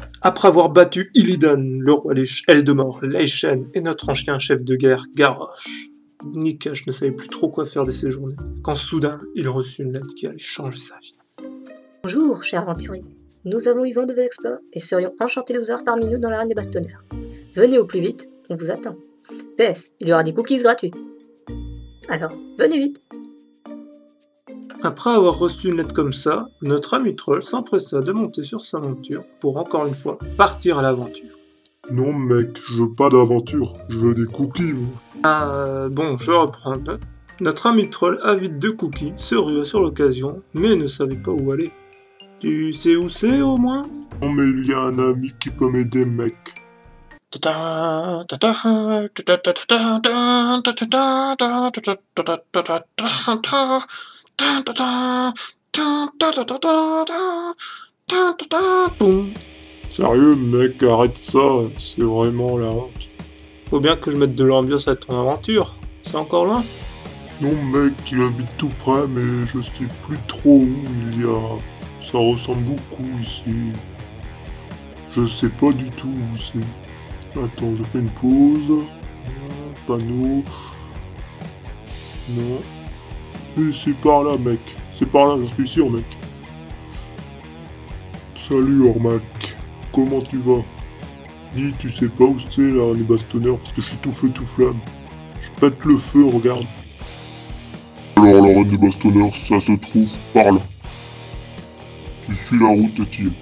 Après avoir battu Illidan, le roi Eldemort, Leishen et notre ancien chef de guerre, Garrosh, Nikash ne savait plus trop quoi faire de ses journées, quand soudain il reçut une lettre qui allait changer sa vie. Bonjour, cher aventurier. Nous avons eu vent de vos exploits et serions enchantés de vous avoir parmi nous dans l'arène des bastonneurs. Venez au plus vite, on vous attend. PS, il y aura des cookies gratuits. Alors, venez vite. Après avoir reçu une lettre comme ça, notre ami troll s'empressa de monter sur sa monture pour encore une fois partir à l'aventure. Non mec, je veux pas d'aventure, je veux des cookies moi. Bon, je reprends. Notre ami troll, avide de cookies, se rua sur l'occasion, mais ne savait pas où aller. Tu sais où c'est au moins? Non mais il y a un ami qui peut m'aider mec. Sérieux mec, arrête ça, c'est vraiment la honte. Faut bien que je mette de l'ambiance à ton aventure, c'est encore loin? Non mec, il habite tout près mais je sais plus trop où il y a. Ça ressemble beaucoup ici. Je sais pas du tout où c'est. Attends, je fais une pause. Panneau. Non. Mais c'est par là mec. C'est par là, j'en suis sûr mec. Salut Ormac. Comment tu vas? Dis, tu sais pas où c'est là, les bastonneurs, parce que je suis tout feu tout flamme. Je pète le feu, regarde. Alors l'arène des bastonneurs, ça se trouve par là. Tu suis la route et t'y es.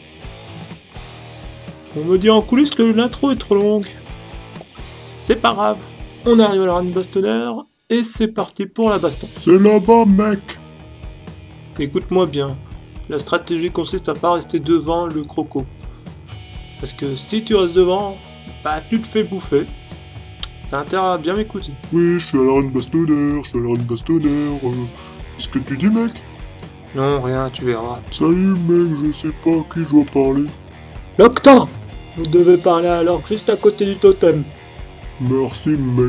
On me dit en coulisses que l'intro est trop longue. C'est pas grave, on arrive à l'arène bastonneur et c'est parti pour la baston. C'est là-bas mec. Écoute-moi bien, la stratégie consiste à pas rester devant le croco. Parce que si tu restes devant, bah tu te fais bouffer. T'as intérêt à bien m'écouter. Oui, je suis à l'arène bastonneur, Qu'est-ce que tu dis mec? Non, rien, tu verras. Salut mec, je sais pas à qui je dois parler. Loctan! Vous devez parler à l'orque juste à côté du totem. Merci mec.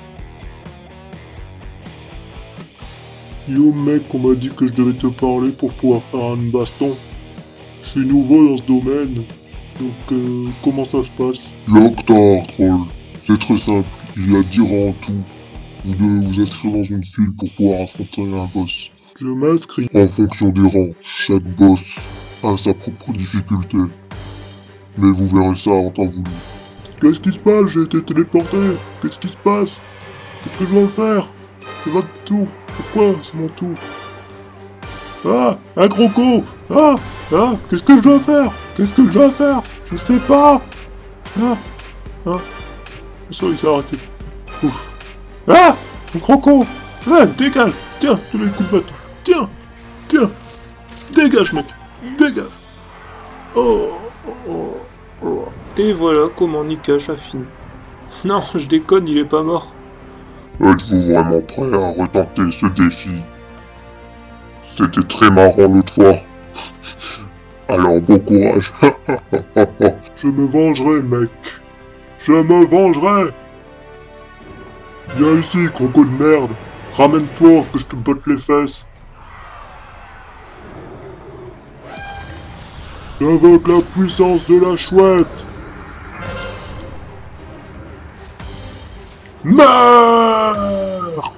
Yo mec, on m'a dit que je devais te parler pour pouvoir faire une baston. Je suis nouveau dans ce domaine. Donc comment ça se passe? L'octar, troll. C'est très simple. Il y a 10 rangs en tout. Vous devez vous inscrire dans une file pour pouvoir affronter un boss. Je m'inscris. En fonction des rangs, chaque boss a sa propre difficulté. Mais vous verrez ça en temps voulu. Qu'est-ce qui se passe? J'ai été téléporté. Qu'est-ce qui se passe? Qu'est-ce que je dois faire? C'est votre tour. Pourquoi c'est mon tour? Ah! Un croco! Ah! Ah! Qu'est-ce que je dois faire? Qu'est-ce que je dois faire? Je sais pas! Ah! Ah! Ça, il s'est arrêté. Ouf! Ah! Un croco! Ah! Dégage! Tiens! Tous les coups de bâton! Tiens! Tiens! Dégage, mec! Dégage! Oh! Oh! Oh! Et voilà comment Nikash a fini. Non, je déconne, il est pas mort. Êtes-vous vraiment prêt à retenter ce défi? C'était très marrant l'autre fois. Alors bon courage. Je me vengerai, mec. Je me vengerai. Viens ici, croco de merde. Ramène-toi que je te botte les fesses. J'invoque la puissance de la chouette. Meurs!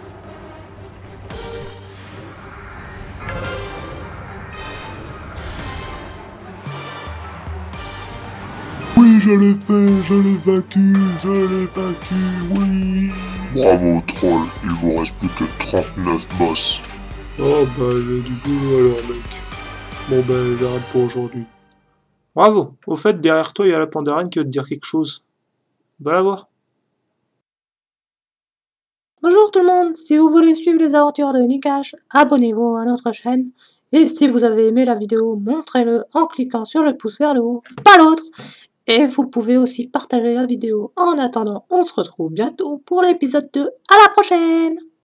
Oui, je l'ai fait, je l'ai vaincu, oui. Bravo, troll, il vous reste plus que 39 boss. Oh bah j'ai du boulot alors mec. Bon bah j'arrête pour aujourd'hui. Bravo. Au fait, derrière toi il y a la Pandaren qui veut te dire quelque chose. Va la voir. Bonjour tout le monde, si vous voulez suivre les aventures de Nikash, abonnez-vous à notre chaîne. Et si vous avez aimé la vidéo, montrez-le en cliquant sur le pouce vers le haut, pas l'autre. Et vous pouvez aussi partager la vidéo. En attendant, on se retrouve bientôt pour l'épisode 2. À la prochaine!